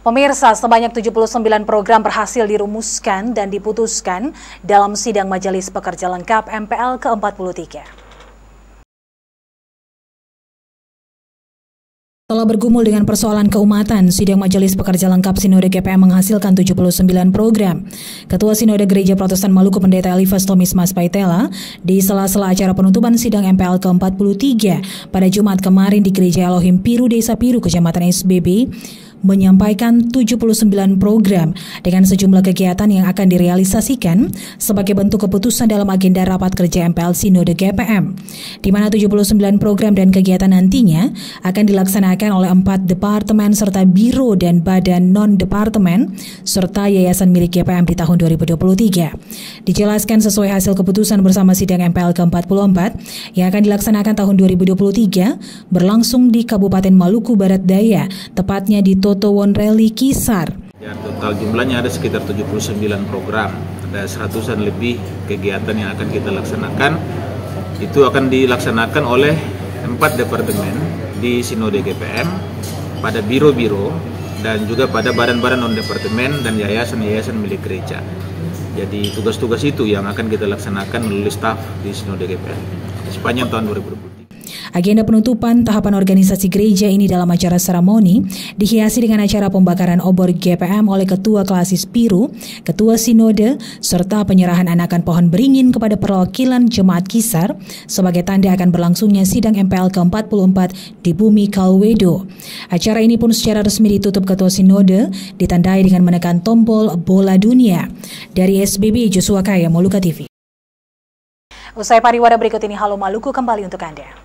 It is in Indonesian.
Pemirsa, sebanyak 79 program berhasil dirumuskan dan diputuskan dalam sidang Majelis Pekerja Lengkap MPL ke-43. Setelah bergumul dengan persoalan keumatan, sidang Majelis Pekerja Lengkap Sinode GPM menghasilkan 79 program. Ketua Sinode Gereja Protestan Maluku Pendeta Elifas Tomis Mas Paitela di sela-sela acara penutupan sidang MPL ke-43 pada Jumat kemarin di Gereja Elohim Piru, Desa Piru, Kecamatan SBB, menyampaikan 79 program dengan sejumlah kegiatan yang akan direalisasikan sebagai bentuk keputusan dalam agenda rapat kerja MPL Sinode GPM, di mana 79 program dan kegiatan nantinya akan dilaksanakan oleh 4 departemen serta biro dan badan non-departemen serta yayasan milik GPM di tahun 2023. Dijelaskan sesuai hasil keputusan bersama sidang MPL ke-44 yang akan dilaksanakan tahun 2023 berlangsung di Kabupaten Maluku Barat Daya, tepatnya di Toto Wonreli Kisar. Ya, total jumlahnya ada sekitar 79 program, ada 100-an lebih kegiatan yang akan kita laksanakan. Itu akan dilaksanakan oleh 4 departemen di Sinode GPM, pada biro-biro, dan juga pada badan-badan non-departemen dan yayasan-yayasan milik gereja. Jadi tugas-tugas itu yang akan kita laksanakan melalui staf di Sinode GPM sepanjang tahun 2023. Agenda penutupan tahapan organisasi gereja ini dalam acara seremoni dihiasi dengan acara pembakaran obor GPM oleh Ketua Klasis Piru, Ketua Sinode, serta penyerahan anakan pohon beringin kepada perwakilan Jemaat Kisar sebagai tanda akan berlangsungnya sidang MPL ke-44 di Bumi Kalwedo. Acara ini pun secara resmi ditutup Ketua Sinode, ditandai dengan menekan tombol bola dunia. Dari SBB, Joshua Kaya, Moluka TV. Usai pariwara berikut ini, Halo Maluku kembali untuk Anda.